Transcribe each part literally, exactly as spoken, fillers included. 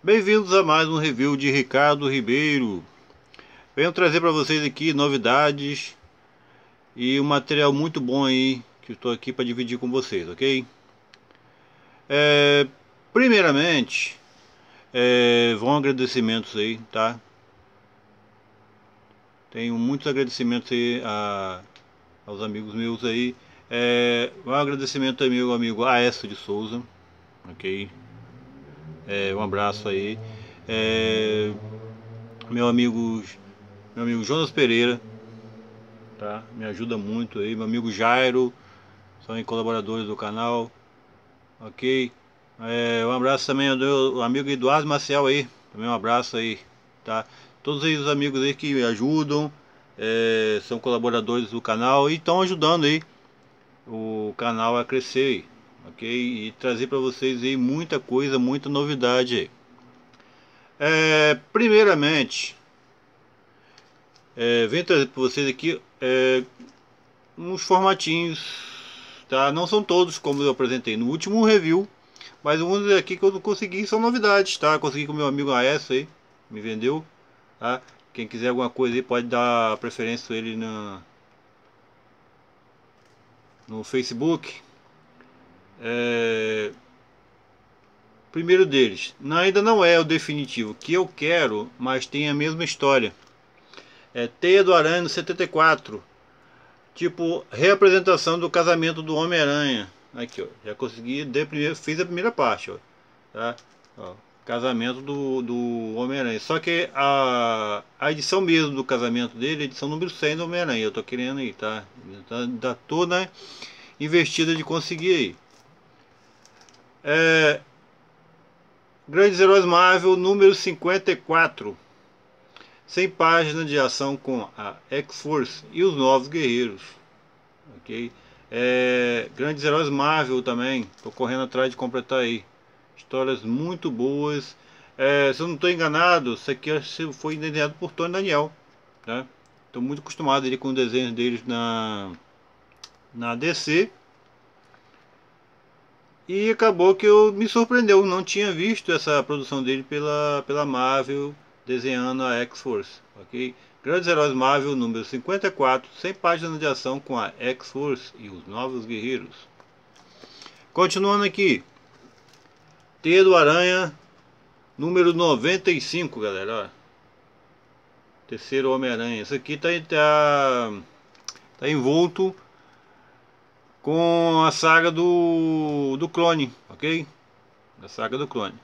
Bem-vindos a mais um review de Ricardo Ribeiro. Venho trazer para vocês aqui novidades e um material muito bom aí que eu estou aqui para dividir com vocês, ok? É, primeiramente, é, vão agradecimentos aí, tá? Tenho muitos agradecimentos aí a, aos amigos meus aí. É, um agradecimento ao meu amigo Aécio de Souza, ok? É, um abraço aí. É, meu amigo, meu amigo Jonas Pereira, tá? Me ajuda muito aí. Meu amigo Jairo, são colaboradores do canal, ok? É, um abraço também ao meu amigo Eduardo Maciel aí, também um abraço aí, tá? Todos aí os amigos aí que me ajudam, é, são colaboradores do canal e estão ajudando aí o canal a crescer aí, ok? E trazer para vocês aí muita coisa, muita novidade aí. É, primeiramente, é, venho trazer para vocês aqui é, uns formatinhos, tá? Não são todos como eu apresentei no último review, mas uns aqui que eu consegui são novidades, tá? Consegui com meu amigo Aécio aí, me vendeu, tá? Quem quiser alguma coisa aí pode dar preferência a ele na, no Facebook. É, primeiro deles, não, ainda não é o definitivo, que eu quero, mas tem a mesma história. É Teia do Aranha no setenta e quatro. Tipo, reapresentação do casamento do Homem-Aranha. Aqui, ó. Já consegui, de primeiro, fiz a primeira parte, ó. Tá? Ó, casamento do, do Homem-Aranha. Só que a, a edição mesmo do casamento dele, a edição número cem do Homem-Aranha. Eu tô querendo aí, tá? Ainda tô na investida de conseguir aí. É, Grandes Heróis Marvel número cinquenta e quatro. cem páginas de ação com a X-Force e os Novos Guerreiros. Ok? É, Grandes Heróis Marvel também. Tô correndo atrás de completar aí. Histórias muito boas. É, se eu não estou enganado, isso aqui foi desenhado por Tony Daniel. Tá? Estou muito acostumado ali com os desenhos deles na, na D C. E acabou que eu me surpreendeu. Não tinha visto essa produção dele pela, pela Marvel desenhando a X-Force. Ok? Grandes Heróis Marvel número cinquenta e quatro, cem páginas de ação com a X-Force e os Novos Guerreiros. Continuando aqui, Teia do Aranha número noventa e cinco, galera. Ó. Terceiro Homem-Aranha. Isso aqui tá, tá, tá envolto com a saga do, do clone, ok? Da saga do clone.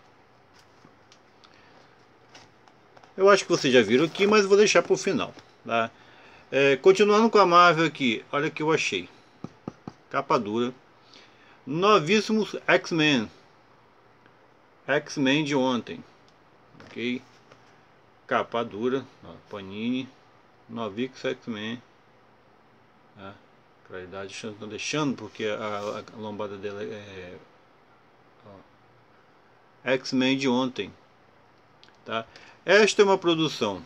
Eu acho que vocês já viram aqui, mas vou deixar para o final. Tá? É, continuando com a Marvel aqui, olha o que eu achei. Capa dura. Novíssimos X-Men. X-Men de ontem. Ok? Capa dura. Ó, Panini. Novíssimos X-Men. Tá? Claridade estão deixando porque a, a lombada dela é X-Men de ontem, tá? Esta é uma produção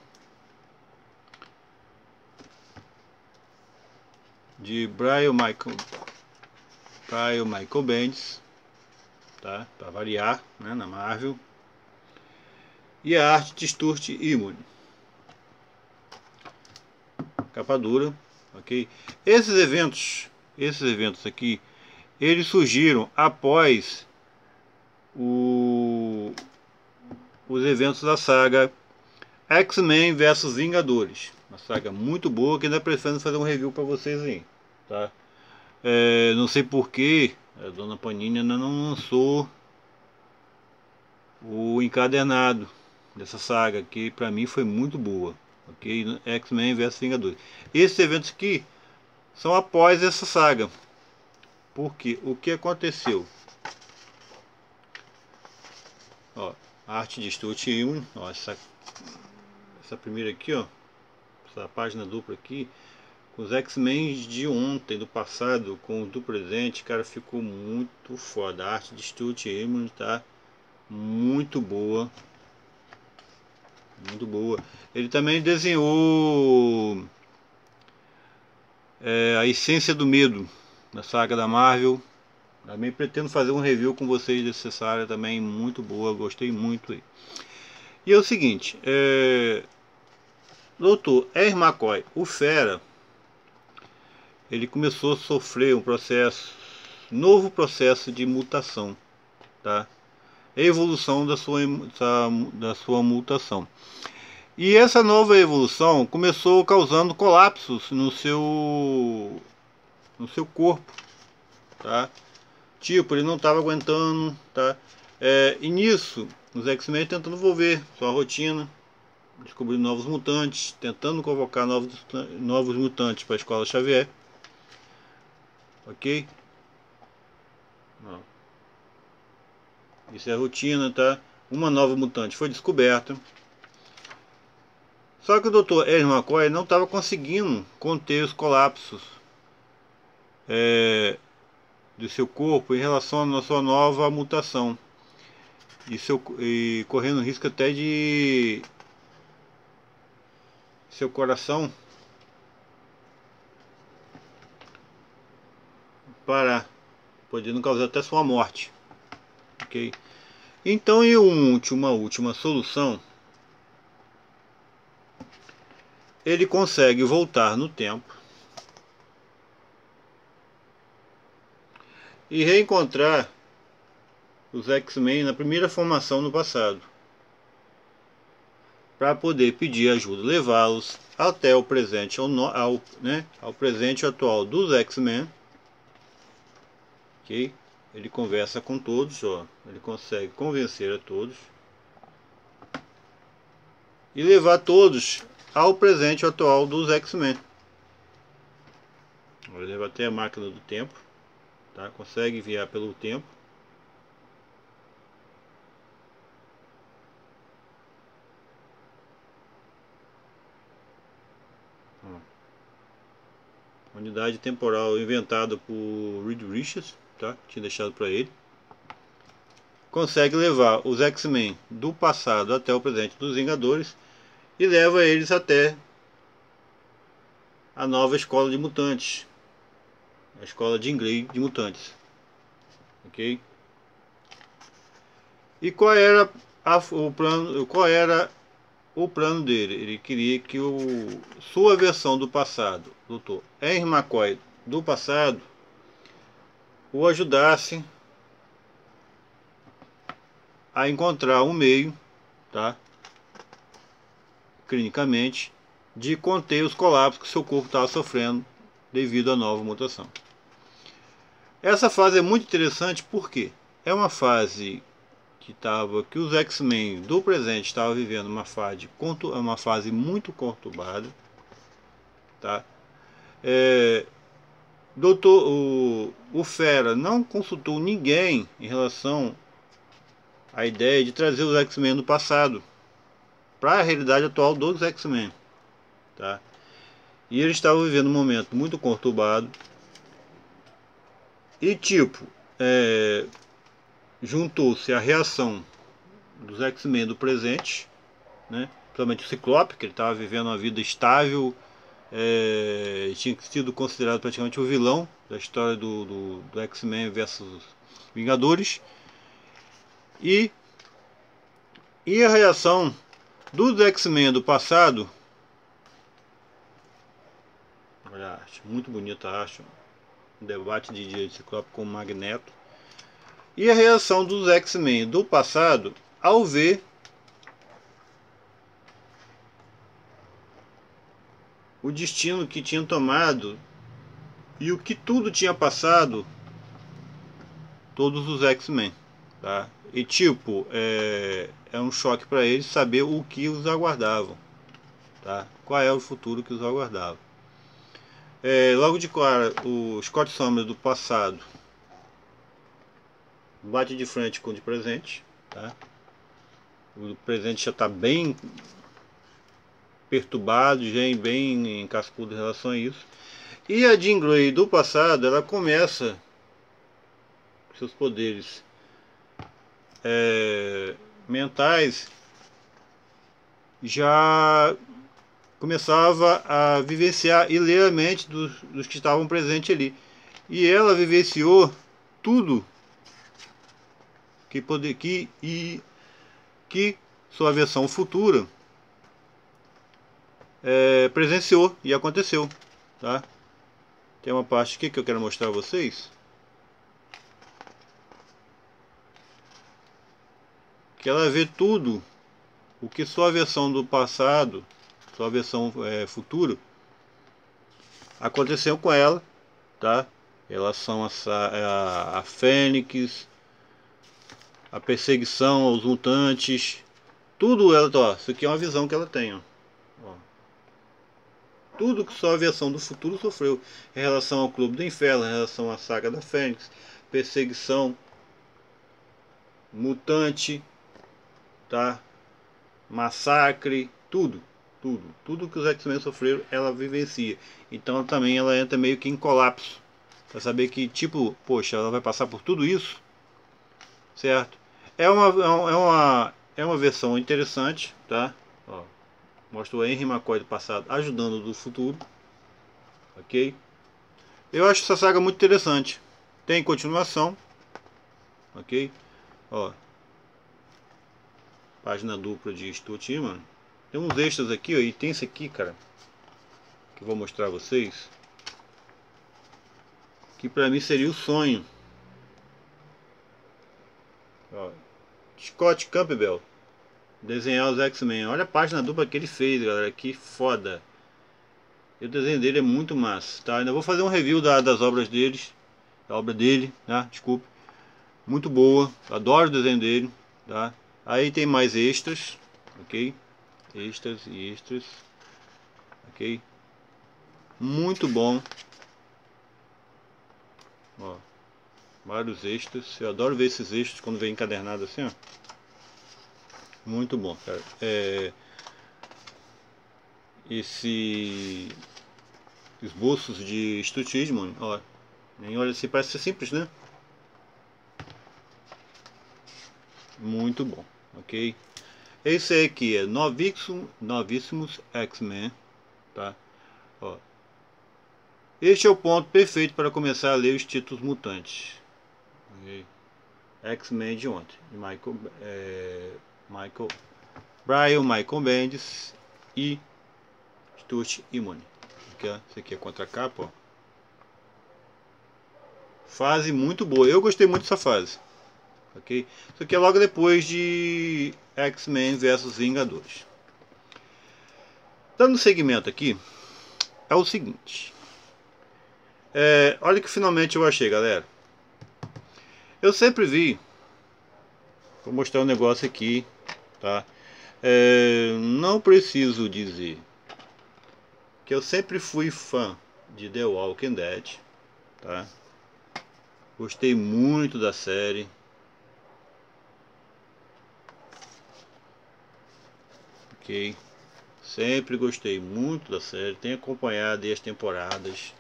de Brian Michael Brian Michael Bendis, tá? Para variar, né, na Marvel, e a arte de Stuart Immonen. Capa dura, ok? Esses eventos, esses eventos aqui, eles surgiram após o, os eventos da saga X-Men versus Vingadores. Uma saga muito boa que ainda pretendo fazer um review para vocês aí, tá? É, não sei porquê a dona Panini ainda não lançou o encadernado dessa saga, que para mim foi muito boa, ok? X-Men versus Vingadores. Esses eventos aqui são após essa saga. Porque o que aconteceu? Ó, arte de Stuart Immonen, ó, essa, essa primeira aqui, ó, essa página dupla aqui, com os X-Men de ontem, do passado, com os do presente, cara, ficou muito foda. A arte de Stuart Immonen tá muito boa, muito boa. Ele também desenhou é, a Essência do Medo, da saga da Marvel, Também pretendo fazer um review com vocês dessa área também, muito boa, gostei muito aí. E é o seguinte, é... doutor Eris McCoy, o Fera, ele começou a sofrer um processo, novo processo de mutação, tá? Evolução da sua, da sua mutação. E essa nova evolução começou causando colapsos no seu, no seu corpo, tá? Tipo, ele não estava aguentando, tá? É, e nisso, os X-Men tentando envolver sua rotina, descobrindo novos mutantes, tentando convocar novos, novos mutantes para a Escola Xavier. Ok? Não. Isso é a rotina, tá? Uma nova mutante foi descoberta. Só que o doutor Eris McCoy não estava conseguindo conter os colapsos é, do seu corpo em relação à sua nova mutação. E, seu, e correndo risco até de seu coração parar, podendo causar até sua morte. Ok? Então, em uma última solução, ele consegue voltar no tempo e reencontrar os X-Men na primeira formação no passado, para poder pedir ajuda, levá-los até o presente, ao, ao, né, ao presente atual dos X-Men. Okay? Ele conversa com todos, ó, ele consegue convencer a todos e levar todos ao presente atual dos X-Men. Ele leva até a máquina do tempo, tá? Consegue enviar pelo tempo. Unidade temporal inventada por Reed Richards, tá? Tinha deixado para ele. Consegue levar os X-Men do passado até o presente dos Vingadores e leva eles até a nova escola de mutantes, a escola de inglês de mutantes. Ok? E qual era a, o plano? Qual era o plano dele? Ele queria que o sua versão do passado, doutor Eris McCoy do passado, o ajudasse a encontrar um meio, tá? Clinicamente, de conter os colapsos que seu corpo estava sofrendo devido à nova mutação. Essa fase é muito interessante porque é uma fase que tava, que os X-Men do presente estavam vivendo uma fase, uma fase muito conturbada, tá? É, doutor, o, o Fera não consultou ninguém em relação à ideia de trazer os X-Men do passado para a realidade atual dos X-Men, tá? E eles estavam vivendo um momento muito conturbado e tipo, é, juntou-se a reação dos X-Men do presente, né? Principalmente o Ciclope, que ele estava vivendo uma vida estável, é, tinha sido considerado praticamente o vilão da história do, do, do X-Men versus Vingadores, e, e a reação dos X-Men do passado. Olha, acho muito bonita, acho um debate de, de Ciclope com o Magneto. E a reação dos X-Men do passado ao ver o destino que tinham tomado e o que tudo tinha passado todos os X-Men, tá? E tipo, é, é um choque para eles saber o que os aguardavam, tá? Qual é o futuro que os aguardava. É, logo de cara, o Scott Summers do passado bate de frente com o de presente, tá? O presente já está bem perturbado, já é bem encascudo em relação a isso. E a Jean Grey do passado, ela começa seus poderes é, mentais, já começava a vivenciar e ler a mente dos, dos que estavam presentes ali. E ela vivenciou tudo que poder que e que sua versão futura é, presenciou e aconteceu, tá? Tem uma parte aqui que eu quero mostrar a vocês, que ela vê tudo o que sua versão do passado, sua versão é, futura, aconteceu com ela, tá? Em relação a, a, a Fênix, a perseguição aos mutantes, tudo ela, ó, isso aqui é uma visão que ela tem, ó. Ó. Tudo que sua versão do futuro sofreu em relação ao Clube do Inferno, em relação à saga da Fênix, perseguição, mutante, tá? Massacre, tudo, tudo, tudo que os X-Men sofreram, ela vivencia. Então também ela entra meio que em colapso, para saber que tipo, poxa, ela vai passar por tudo isso, certo? É uma é uma é uma versão interessante, tá? Ó, mostra o Henry McCoy do passado ajudando do futuro, ok? Eu acho essa saga muito interessante. Tem continuação, ok? Ó, página dupla de Stuart Immonen. Tem uns extras aqui, ó, e tem esse aqui, cara, que eu vou mostrar a vocês, que pra mim seria o sonho. Ó, Scott Campbell desenhar os X-Men. Olha a página dupla que ele fez, galera, que foda. E o desenho dele é muito massa, tá? Ainda vou fazer um review da, das obras deles, da obra dele, tá? Desculpe. Muito boa, adoro o desenho dele, tá? Aí tem mais extras, ok? Extras e extras, ok? Muito bom. Ó, vários extras. Eu adoro ver esses extras quando vem encadernado assim, ó. Muito bom, cara. É... Esse esboços de estutismo, ó. Nem olha assim, parece ser simples, né? Muito bom, ok? Esse aqui é Novíssimos, Novíssimos X-Men, tá? Ó. Este é o ponto perfeito para começar a ler os títulos mutantes. Okay. X-Men de ontem, de Michael, é, Michael, Brian Michael Bendis e Stuart Immonen. Esse aqui é contra a capa, ó. Fase muito boa, eu gostei muito dessa fase. Ok? Isso aqui é logo depois de X-Men versus Vingadores. Dando segmento aqui, é o seguinte. É, olha que finalmente eu achei, galera. Eu sempre vi. Vou mostrar um negócio aqui, tá? É, não preciso dizer que eu sempre fui fã de The Walking Dead, tá? Gostei muito da série. Ok? Sempre gostei muito da série. Tenho acompanhado as temporadas.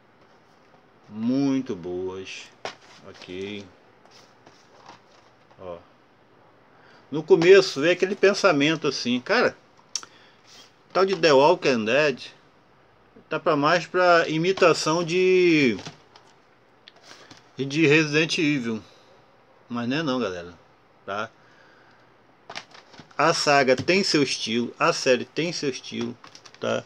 Muito boas. Ok. Ó. No começo veio aquele pensamento assim, cara, tal de The Walking Dead tá pra mais pra imitação de de Resident Evil. Mas não é não, galera, tá? A saga tem seu estilo, a série tem seu estilo, tá?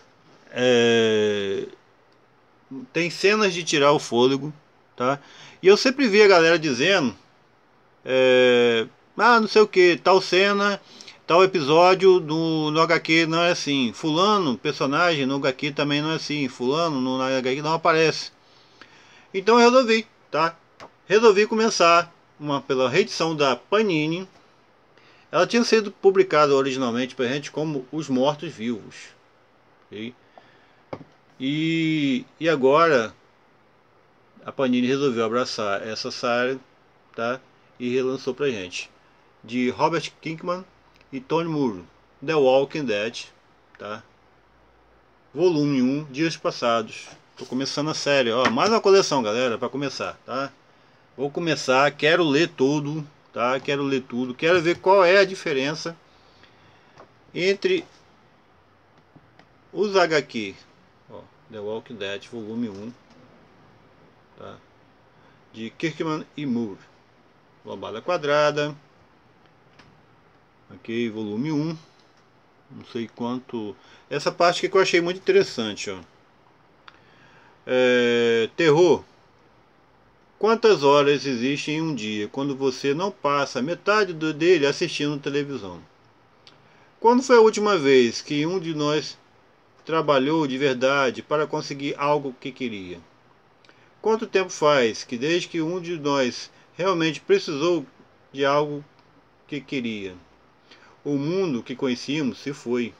É... Tem cenas de tirar o fôlego, tá? E eu sempre vi a galera dizendo, é... ah, não sei o que, tal cena, tal episódio do, no H Q não é assim. Fulano, personagem no H Q também não é assim. Fulano no H Q não aparece. Então eu resolvi, tá? Resolvi começar uma pela reedição da Panini. Ela tinha sido publicada originalmente pra gente como Os Mortos-Vivos. Okay? E, e agora a Panini resolveu abraçar essa série, tá? E relançou pra gente. De Robert Kirkman e Tony Moore, The Walking Dead, tá? Volume um, Dias Passados. Tô começando a série, ó, mais uma coleção, galera, para começar, tá? Vou começar, quero ler tudo, tá? Quero ler tudo, quero ver qual é a diferença entre os H Q, ó, The Walking Dead, volume um, tá? de Kirkman e Moore. Lombada quadrada. Ok, volume um. Não sei quanto. Essa parte aqui que eu achei muito interessante, ó. É... Terror. Quantas horas existem em um dia quando você não passa metade do dele assistindo televisão? Quando foi a última vez que um de nós trabalhou de verdade para conseguir algo que queria? Quanto tempo faz que desde que um de nós realmente precisou de algo que queria? O mundo que conhecíamos se foi.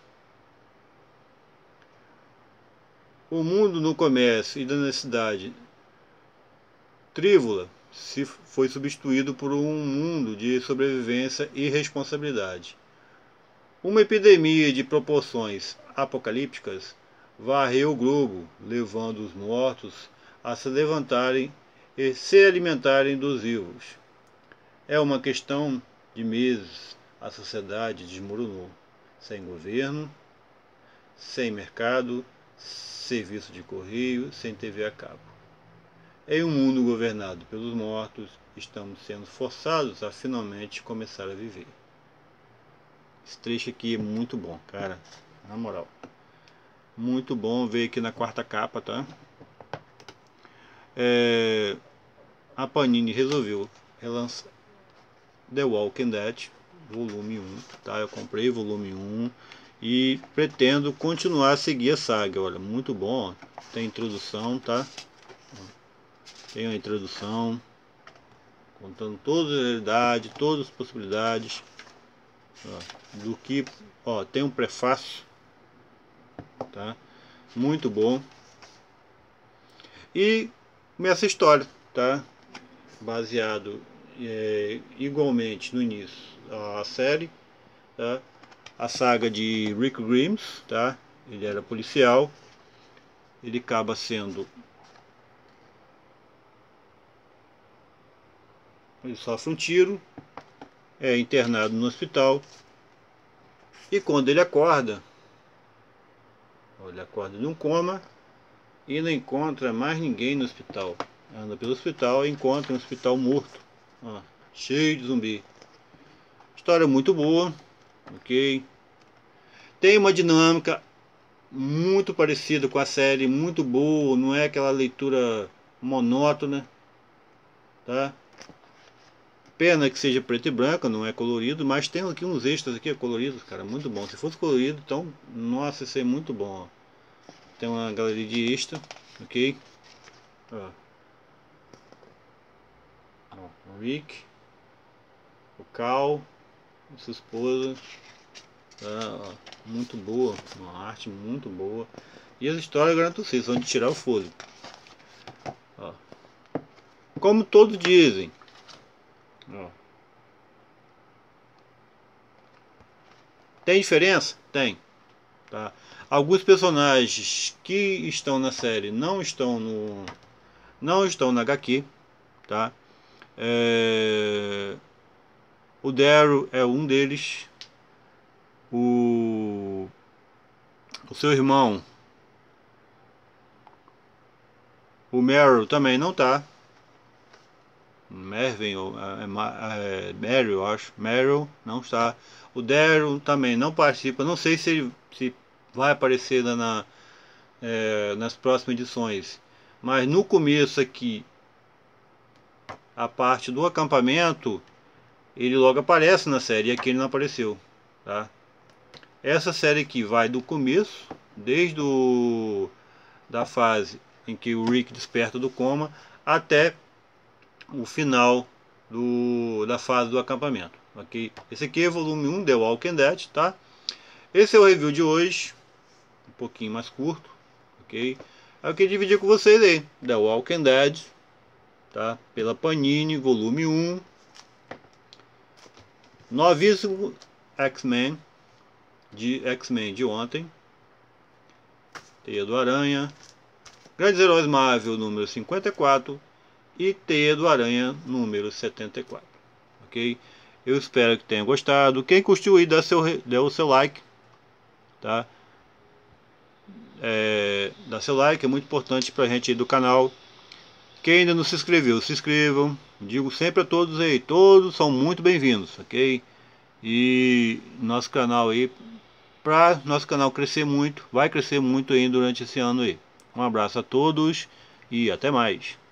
O mundo no comércio e da necessidade trívola se foi substituído por um mundo de sobrevivência e responsabilidade. Uma epidemia de proporções apocalípticas varreu o globo, levando os mortos a se levantarem e se alimentarem dos vivos. É uma questão de meses. A sociedade desmoronou, sem governo, sem mercado, serviço de correio, sem T V a cabo. Em um mundo governado pelos mortos, estamos sendo forçados a finalmente começar a viver. Esse trecho aqui é muito bom, cara, na moral. Muito bom ver aqui na quarta capa, tá? É... A Panini resolveu relançar The Walking Dead, volume um, tá? Eu comprei volume um e pretendo continuar a seguir a saga. Olha, muito bom, ó. Tem introdução, tá? Tem uma introdução contando toda a realidade, todas as possibilidades, ó, do que, ó, tem um prefácio, tá? Muito bom. E começa a história, tá? Baseado é, igualmente no início a série, tá? A saga de Rick Grimes, tá? Ele era policial, ele acaba sendo, ele sofre um tiro, é internado no hospital, e quando ele acorda, ele acorda de um coma e não encontra mais ninguém no hospital. Anda pelo hospital e encontra um hospital morto, ó, cheio de zumbi. História muito boa, ok? Tem uma dinâmica muito parecida com a série, muito boa, não é aquela leitura monótona, tá? Pena que seja preto e branco, não é colorido, mas tem aqui uns extras aqui coloridos, cara, muito bom. Se fosse colorido, então, nossa, isso é muito bom, ó. Tem uma galeria de extra, ok? Ó. Ó, o Rick, o Cal, sua esposa, tá, ó, muito boa, uma arte muito boa. E as histórias, garanto vocês, vão de tirar o fôlego. Ó. Como todos dizem, ó. Tem diferença? Tem, tá? Alguns personagens que estão na série não estão no não estão na H Q, tá? É... O Daryl é um deles. O o seu irmão, o Meryl, também não tá. Mervyn ou é, é, Meryl, eu acho. Meryl não está. O Daryl também não participa. Não sei se ele se vai aparecer na, é, nas próximas edições. Mas no começo aqui, a parte do acampamento, ele logo aparece na série. E aqui ele não apareceu, tá? Essa série aqui vai do começo, desde o, da fase em que o Rick desperta do coma, até o final do, da fase do acampamento, ok? Esse aqui é volume um, The Walking Dead, tá? Esse é o review de hoje, um pouquinho mais curto, ok? Eu queria dividir com vocês aí, The Walking Dead, tá? Pela Panini, volume um, novíssimo X-Men, de X-Men de ontem, Teia do Aranha, Grandes Heróis Marvel número cinquenta e quatro e Teia do Aranha número setenta e quatro, ok? Eu espero que tenha gostado. Quem curtiu aí, dá, seu, dá o seu like, tá? É, dá seu like, é muito importante pra gente aí do canal. Quem ainda não se inscreveu, se inscrevam. Digo sempre a todos aí, todos são muito bem-vindos, ok? E nosso canal aí, para nosso canal crescer muito, vai crescer muito aí durante esse ano aí. Um abraço a todos e até mais.